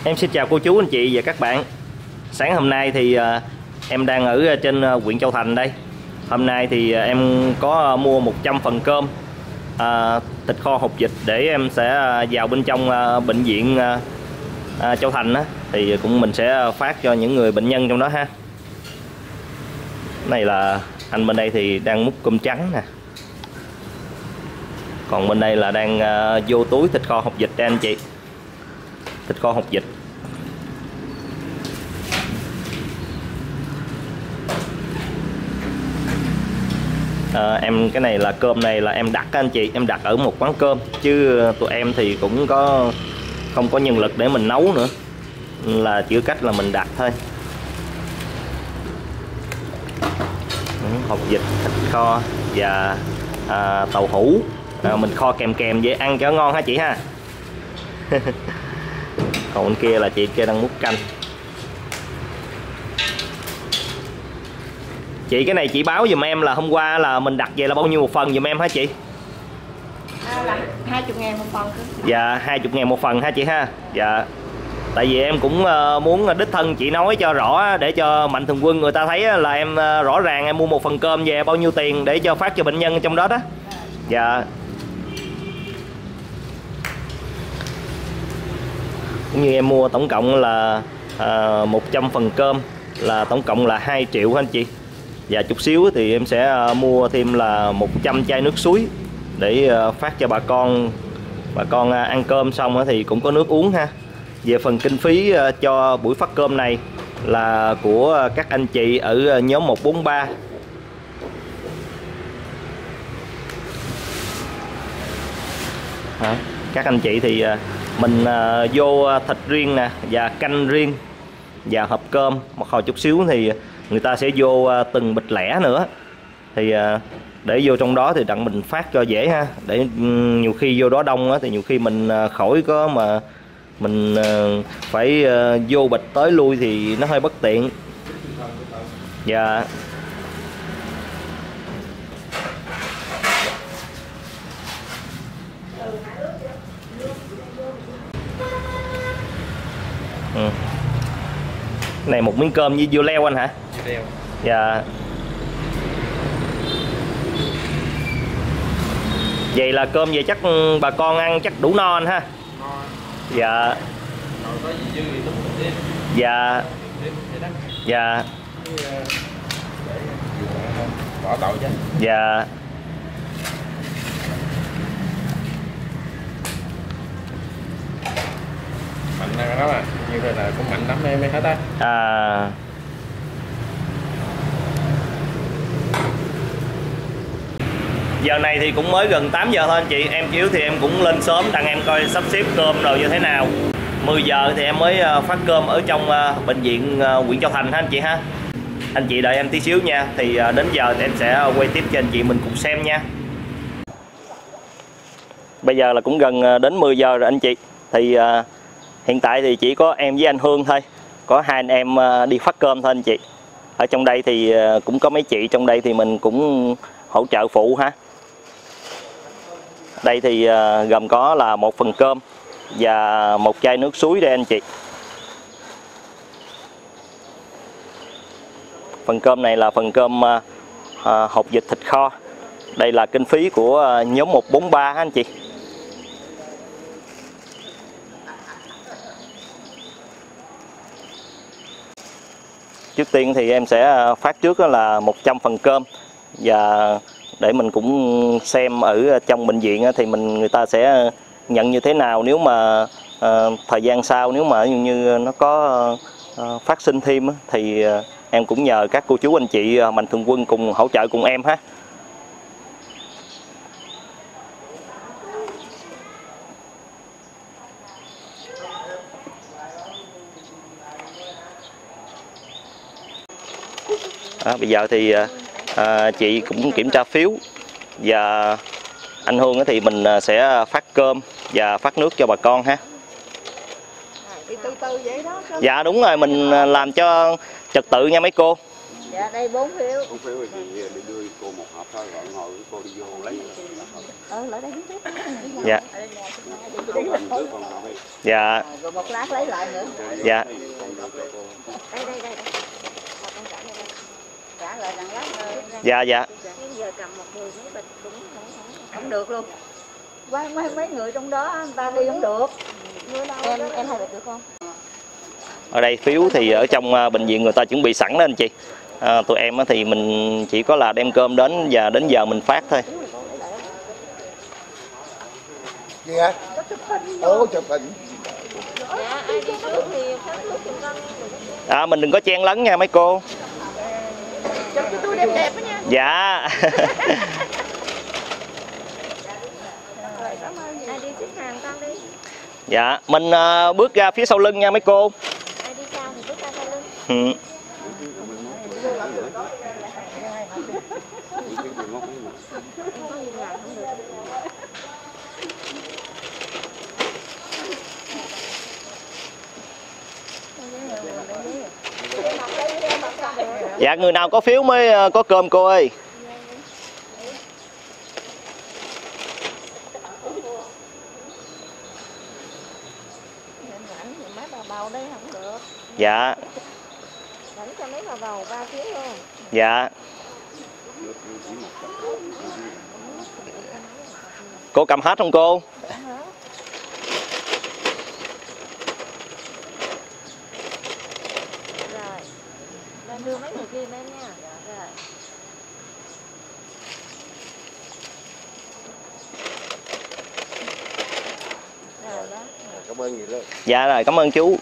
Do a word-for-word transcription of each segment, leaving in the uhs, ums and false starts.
Em xin chào cô chú, anh chị và các bạn. Sáng hôm nay thì uh, em đang ở trên uh, huyện Châu Thành đây. Hôm nay thì uh, em có uh, mua một trăm phần cơm uh, thịt kho hột vịt để em sẽ uh, vào bên trong uh, bệnh viện uh, uh, Châu Thành á. Thì cũng mình sẽ phát cho những người bệnh nhân trong đó ha. Này là anh bên đây thì đang múc cơm trắng nè. Còn bên đây là đang uh, vô túi thịt kho hột vịt đây anh chị. Thịt kho hột vịt. À, em cái này là cơm này là em đặt anh chị, em đặt ở một quán cơm chứ tụi em thì cũng có không có nhân lực để mình nấu nữa, là chỉ cách là mình đặt thôi. Hột vịt, thịt kho và à, tàu hũ, à, mình kho kèm kèm vậy ăn cho ngon hả chị ha. Còn bên kia là chị kia đang múc canh. Chị cái này chị báo giùm em là hôm qua là mình đặt về là bao nhiêu một phần giùm em hả chị? À, là hai mươi ngàn một phần. Dạ hai mươi ngàn một phần ha chị ha. Dạ. Tại vì em cũng muốn đích thân chị nói cho rõ để cho mạnh thường quân người ta thấy là em rõ ràng em mua một phần cơm về bao nhiêu tiền để cho phát cho bệnh nhân trong đó đó. Dạ. Cũng như em mua tổng cộng là à, một trăm phần cơm là tổng cộng là hai triệu anh chị. Và chút xíu thì em sẽ mua thêm là một trăm chai nước suối để phát cho bà con. Bà con ăn cơm xong thì cũng có nước uống ha. Về phần kinh phí cho buổi phát cơm này là của các anh chị ở nhóm một bốn ba. Hả? Các anh chị thì mình vô thịt riêng nè và canh riêng và hộp cơm. Một hồi chút xíu thì người ta sẽ vô từng bịch lẻ nữa, thì để vô trong đó thì đặng mình phát cho dễ ha. Để nhiều khi vô đó đông thì nhiều khi mình khỏi có mà mình phải vô bịch tới lui thì nó hơi bất tiện. Dạ. Ừ. Này một miếng cơm với dưa leo anh hả? Dưa leo. Dạ. Vậy là cơm vậy chắc bà con ăn chắc đủ no anh ha. No. Dạ. Có gì dư thì tính dạ. Dạ. Bỏ tàu chứ. Dạ. Mạnh đó mà, như vậy là cũng mạnh lắm em mới hết á. À. Giờ này thì cũng mới gần tám giờ thôi anh chị. Em chiếu thì em cũng lên sớm đặng em coi sắp xếp cơm rồi như thế nào. Mười giờ thì em mới phát cơm ở trong bệnh viện huyện Châu Thành ha anh chị ha. Anh chị đợi em tí xíu nha. Thì đến giờ thì em sẽ quay tiếp cho anh chị mình cùng xem nha. Bây giờ là cũng gần đến mười giờ rồi anh chị. Thì hiện tại thì chỉ có em với anh Hương thôi. Có hai anh em đi phát cơm thôi anh chị. Ở trong đây thì cũng có mấy chị trong đây thì mình cũng hỗ trợ phụ ha. Đây thì gồm có là một phần cơm và một chai nước suối đây anh chị. Phần cơm này là phần cơm à, hột vịt thịt kho. Đây là kinh phí của nhóm một bốn ba anh chị. Trước tiên thì em sẽ phát trước là một trăm phần cơm, và để mình cũng xem ở trong bệnh viện thì mình người ta sẽ nhận như thế nào nếu mà à, thời gian sau nếu mà như nó có à, phát sinh thêm thì à, em cũng nhờ các cô chú anh chị mạnh thường quân cùng hỗ trợ cùng em ha. À, bây giờ thì à, chị cũng kiểm tra phiếu và anh Hương thì mình sẽ phát cơm và phát nước cho bà con ha. Đi từ từ vậy đó. Dạ đúng rồi, mình làm cho trật tự nha mấy cô. Dạ đây bốn phiếu. bốn phiếu thì chị đi đưa cô một hộp thôi, rồi ngồi cô đi vô lấy. Ừ, lại đây đứng tiếp. Dạ. Dạ. Rồi một lát lấy lại nữa. Dạ. Đây đây đây. Trả lại đằng lát nữa. Dạ dạ. Giờ cầm một người mấy bịch cũng không được luôn. Mấy mấy mấy người trong đó người ta đi không được. Em em hai bịch được không? Ở đây phiếu thì ở trong bệnh viện người ta chuẩn bị sẵn đó anh chị. À, tụi em thì mình chỉ có là đem cơm đến và đến giờ mình phát thôi. Gì hả? Ủa chụp hình. Dạ, ai đi có lúc thì phát lúc thì con. À, mình đừng có chen lấn nha mấy cô. Chụp cho tôi đẹp đẹp đó nha. Dạ. Ai đi xếp hàng con đi. Dạ, mình uh, bước ra phía sau lưng nha mấy cô. Ai đi sau thì bước ra sau lưng. Ừ. Dạ, người nào có phiếu mới có cơm cô ơi. Mấy bà bầu đây không được. Dạ. Đánh cho mấy bà bầu ba phiếu luôn. Dạ. Cô cầm hết không cô? Rồi. Lên đưa mấy người kia lên nha. Rồi. Rồi đó. Cảm ơn gì đó. Dạ rồi, cảm ơn chú.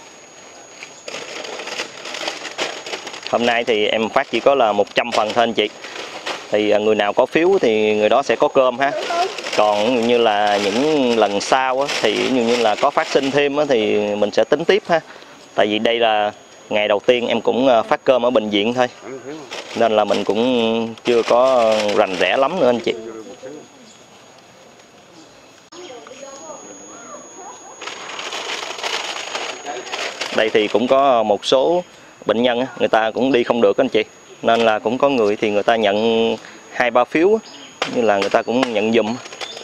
Hôm nay thì em phát chỉ có là một trăm phần thôi anh chị. Thì người nào có phiếu thì người đó sẽ có cơm ha. Còn như là những lần sau á, thì như, như là có phát sinh thêm á, thì mình sẽ tính tiếp ha. Tại vì đây là ngày đầu tiên em cũng phát cơm ở bệnh viện thôi. Nên là mình cũng chưa có rành rẽ lắm nữa anh chị. Đây thì cũng có một số bệnh nhân người ta cũng đi không được anh chị. Nên là cũng có người thì người ta nhận hai ba phiếu như là người ta cũng nhận giùm.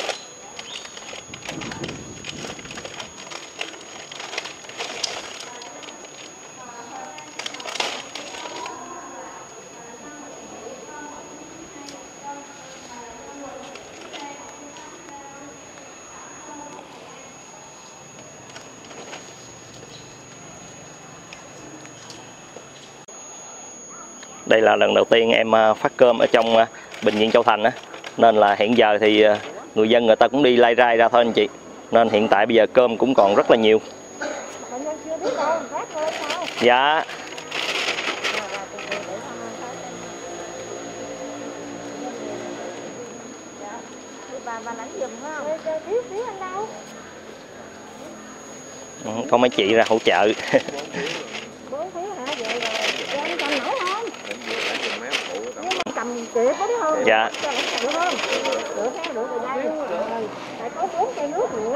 Đây là lần đầu tiên em phát cơm ở trong bệnh viện Châu Thành á. Nên là hiện giờ thì người dân người ta cũng đi lai rai ra thôi anh chị. Nên hiện tại bây giờ cơm cũng còn rất là nhiều. Dạ. Có mấy chị ra hỗ trợ. Cầm kịp có biết không? Dạ. Được không? Được ha, được rồi đây. Phải có bốn chai nước nữa.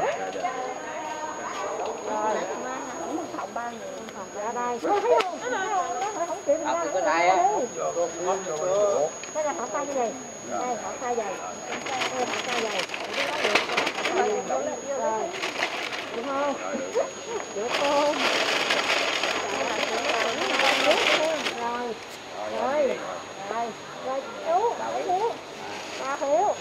Rồi, phòng ba người, phòng ra đây. Thấy không? Thấy không? Không chịu ra. Cái này á. Cái này họ sai cái gì? Đây, họ sai giày. Đây, họ sai giày. Rồi. Được không? Được không? Rồi. Rồi. Rồi. Rồi chú, mấy phiếu? Ba phiếu.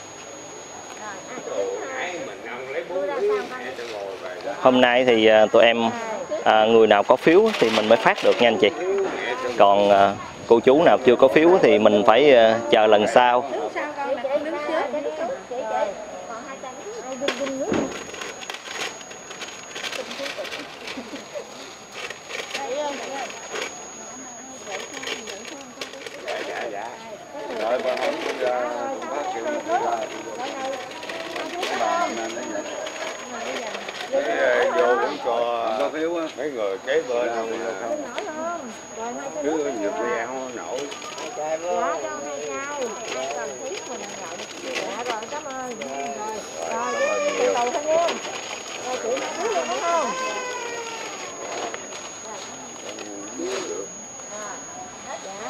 Hôm nay thì tụi em à, người nào có phiếu thì mình mới phát được nha anh chị. Còn à, cô chú nào chưa có phiếu thì mình phải à, chờ lần sau. Rồi bà không bác kêu cái vô cũng cho mấy người kế bên không cứ nhiều cái không nổi. Dạ cho hai chai, hai cần thiết mình nhận. Dạ rồi cảm ơn. Rồi rồi từ từ thôi nha. Rồi chị mang phiếu luôn đúng không?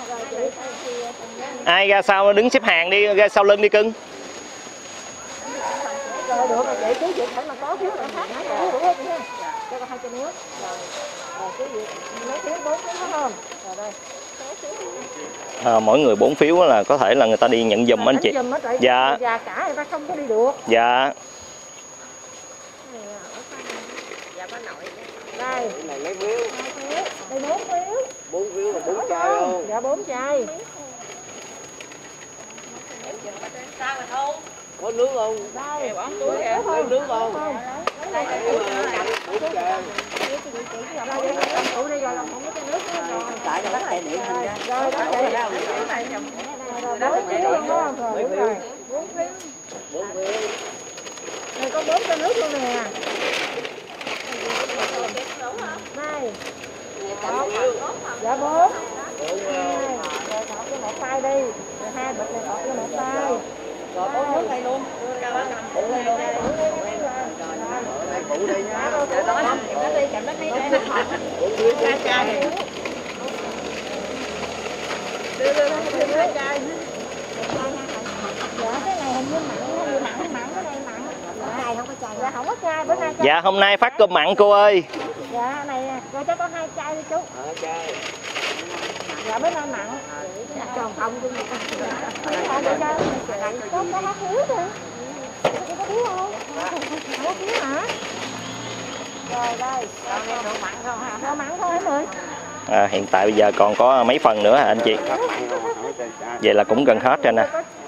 Ai ra sau đứng xếp hàng đi, ra sau lưng đi cưng. Rồi được rồi chị, chứ chị phải mà có phiếu nữa khác hả? Đủ hết chị ha. Cho con hai chai nước. Rồi. Rồi chứ gì? Mấy phiếu bốn phiếu phải không? Rồi đây. À, mỗi người bốn phiếu là có thể là người ta đi nhận giùm anh chị. Dạ. Già cả người ta không có đi được. Dạ. Đây. Này lấy phiếu. Đây bốn phiếu. Bốn phiếu là bốn chai luôn. Dạ bốn chai. Có nước không? Đây. Có nước không? Đây. Bốn chai. Tủ đi rồi làm không có chai nước rồi. Tại nó chạy điện hình ra. Rồi đó chị. Bốn phiếu đúng không? Rồi đúng rồi. Bốn phiếu. Bốn phiếu. Này có bốn chai nước luôn nè. Đây. Dạ bốn. Hai. Rồi thọt cho một tay đi. Rồi hai bịch này thọt cho một tay. Rồi bốn nước đây luôn. Phụ đây luôn. Phụ đây nha. Dạ đó. Nó đi cầm nó đi đây. Bốn phiếu. Hai chai. Đưa đưa đưa đưa chai. Dạ cái này hình như mặn, mặn mặn cái này mặn. Chai không có chai. Dạ không có chai, bữa nay chai. Dạ hôm nay phát cơm mặn cô ơi. Dạ này rồi cho có hai chai đi chú. Hai chai. Dạ bữa nay mặn. Tròn không luôn. Dạ để cho có có hát thiếu thôi. Có thiếu không? Không có thiếu hả? Rồi đây. Đồ mặn không hả? Đồ mặn thôi em ơi. À, hiện tại bây giờ còn có mấy phần nữa hả anh chị? Vậy là cũng gần hết rồi nè.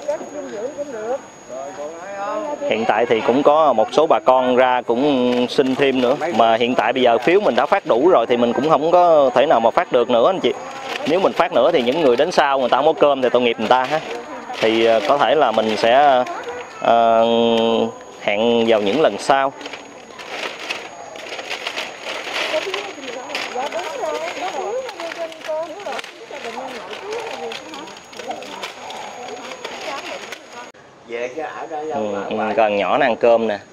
Hiện tại thì cũng có một số bà con ra cũng xin thêm nữa. Mà hiện tại bây giờ phiếu mình đã phát đủ rồi thì mình cũng không có thể nào mà phát được nữa anh chị. Nếu mình phát nữa thì những người đến sau người ta không có cơm thì tội nghiệp người ta ha. Thì có thể là mình sẽ uh, hẹn vào những lần sau. Về chứ ở đây Ừ, ừ, con nhỏ nó ăn cơm nè.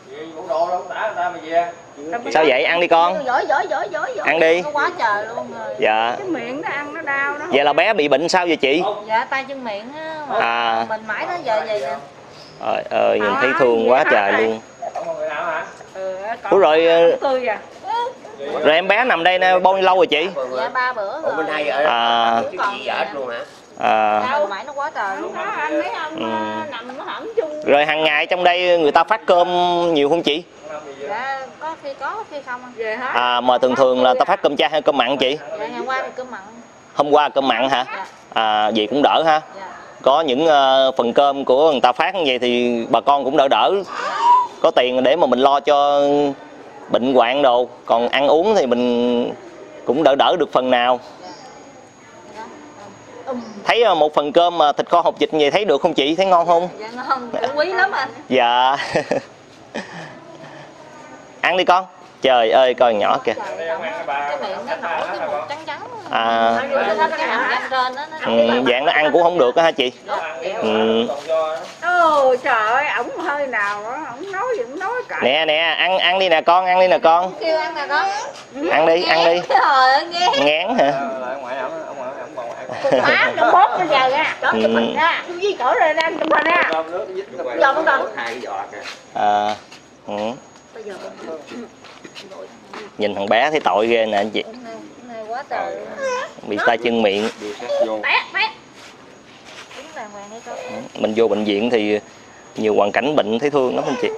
Sao vậy? Ăn đi con. Giỏi giỏi giỏi giỏi. Ăn đi. Nó quá trời luôn rồi. Dạ. Cái miệng nó ăn nó đau nó. Vậy là bé bị bệnh sao vậy chị? Dạ tay chân miệng á. Mà À. mình mãi nó giờ vậy nè. Trời ơi, nhìn thấy thương quá trời luôn. Ừ, Ủa rồi tươi à. rồi em bé nằm đây bao nhiêu lâu rồi chị? Dạ ba bữa rồi. Bên hai giờ À. chứ gì vợ luôn hả? À. Đâu mãi nó quá trời luôn. Anh thấy ông Ừ. nằm nó hẳn chung. Rồi hàng ngày trong đây người ta phát cơm nhiều không chị? Dạ có khi có có khi không anh. Về hết. À mà thường thường là ta phát cơm chay hay cơm mặn chị? Dạ ngày qua thì cơm mặn. Hôm qua cơm mặn hả? Dạ. À vậy cũng đỡ ha. Dạ. Có những uh, phần cơm của người ta phát như vậy thì bà con cũng đỡ đỡ. Có tiền để mà mình lo cho bệnh hoạn đồ, còn ăn uống thì mình cũng đỡ đỡ được phần nào. Thấy uh, một phần cơm mà thịt kho hột vịt như vậy thấy được không chị? Thấy ngon không? Dạ ngon, quý lắm anh. Dạ. Ăn đi con. Trời ơi coi nhỏ kìa. Cái miệng nó nổi cái bột trắng trắng. À. Cái hàm trên đó nó. Ừ, dạng nó ăn cũng không được á hả chị? Ừ. Ôi trời ơi, ổng hơi nào đó, ổng nói gì ổng nói cả. Nè nè, ăn ăn đi nè con, ăn đi nè con. Kêu ăn nè con. Ăn đi, ăn đi. Trời ơi nghe. Ngán hả? Má trong bóp bây giờ nha. Đó chụp hình nha. Tôi di chỗ rồi đang chụp hình nha. Giờ con cần. À. Ừ. Nhìn thằng bé thấy tội ghê nè anh chị. Này quá trời. Bị tay chân miệng. Bé bé. Đúng vàng vàng đây con. Mình vô bệnh viện thì nhiều hoàn cảnh bệnh thấy thương lắm anh chị.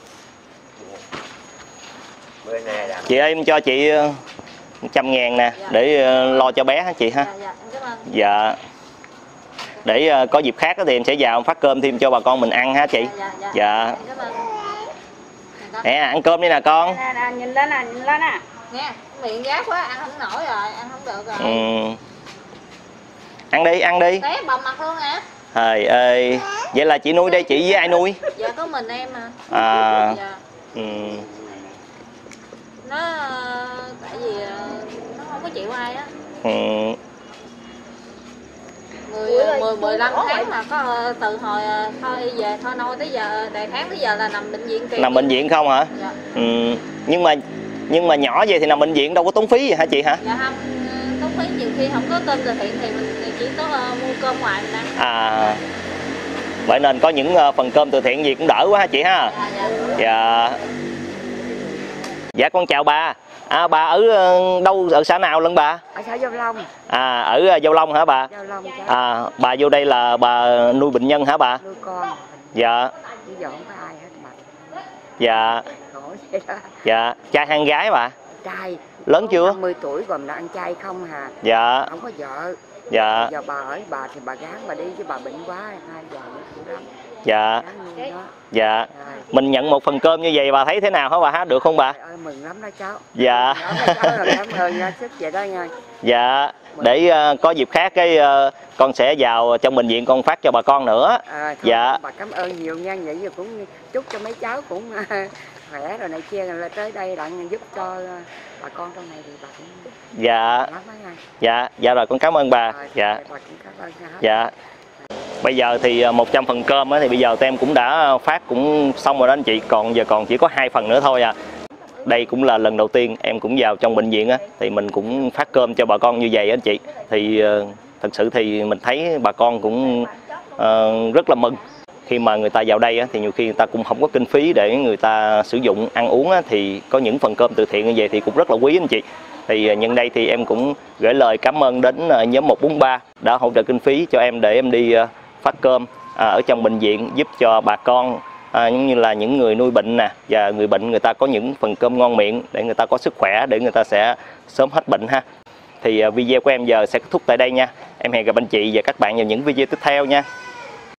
Chị ơi em cho chị một trăm ngàn nè để lo cho bé hả chị ha. Dạ, dạ, dạ. Để có dịp khác thì em sẽ vào phát cơm thêm cho bà con mình ăn ha chị. Dạ. Dạ. Dạ. Nè ăn cơm đi nè con. Nè, nè, nhìn lên nè, nhìn lên nè. Nghe, miệng giáp quá, ăn không nổi rồi, ăn không được rồi. Ừ. Ăn đi, ăn đi. Té bầm mặt luôn hả? Trời ơi. Vậy là chị nuôi đây, chị với ai nuôi? Dạ có mình em mà. À. Dạ. Ừ. Nó tại vì nó không có chịu ai á. Ừ. mười mười lăm tháng mà có từ hồi thôi về thôi nôi tới giờ đầy tháng tới giờ là nằm bệnh viện kỳ. Nằm bệnh viện không hả? Dạ. Ừ. Nhưng mà nhưng mà nhỏ vậy thì nằm bệnh viện đâu có tốn phí gì hả chị hả? Dạ không, tốn phí nhiều khi không có cơm từ thiện thì mình chỉ có uh, mua cơm ngoài mình ăn. À. Vậy nên có những phần cơm từ thiện gì cũng đỡ quá ha chị ha. Dạ. Dạ con chào bà. À, bà ở đâu, ở xã nào lận bà? Ở xã Giao Long. À, ở Giao Long hả bà? Giao Long. À, bà vô đây là bà nuôi bệnh nhân hả bà? Nuôi con. Dạ. Bây giờ không có ai hết mà. Dạ. Khổ vậy đó. Dạ, trai hay gái bà? Trai. Lớn chưa? năm mươi tuổi gồm là ăn chay không hà. Dạ. Không có vợ. Dạ. Giờ bà ở bà thì bà gán bà đi chứ bà bệnh quá hai giờ nữa chịu lắm. Dạ. Đó. Dạ. Rồi. Mình nhận một phần cơm như vậy bà thấy thế nào hả bà ha? Được không bà? Ơi, mừng lắm đó cháu. Dạ. Mừng lắm đó cháu, rồi cảm ơn nha, sức vậy đó nha. Dạ. Để uh, có dịp khác cái uh, con sẽ vào trong bệnh viện con phát cho bà con nữa. À, thôi, dạ. Bà cảm ơn nhiều nha, vậy giờ cũng chúc cho mấy cháu cũng khỏe rồi này kia, rồi tới đây đặng giúp cho bà con trong này thì bà cũng dạ. lắm đó nha. Dạ, dạ rồi con cảm ơn bà. Rồi, dạ. Bà cũng cảm ơn nha. Dạ. Bây giờ thì một trăm phần cơm thì bây giờ tụi em cũng đã phát cũng xong rồi đó anh chị, còn giờ còn chỉ có hai phần nữa thôi à. Đây cũng là lần đầu tiên em cũng vào trong bệnh viện á, thì mình cũng phát cơm cho bà con như vậy anh chị. Thì uh, thật sự thì mình thấy bà con cũng uh, rất là mừng. Khi mà người ta vào đây á, thì nhiều khi người ta cũng không có kinh phí để người ta sử dụng ăn uống á, thì có những phần cơm từ thiện như vậy thì cũng rất là quý anh chị. Thì nhân đây thì em cũng gửi lời cảm ơn đến nhóm một bốn ba đã hỗ trợ kinh phí cho em để em đi phát cơm ở trong bệnh viện, giúp cho bà con à, giống như là những người nuôi bệnh nè, và người bệnh người ta có những phần cơm ngon miệng để người ta có sức khỏe, để người ta sẽ sớm hết bệnh ha. Thì video của em giờ sẽ kết thúc tại đây nha. Em hẹn gặp anh chị và các bạn vào những video tiếp theo nha.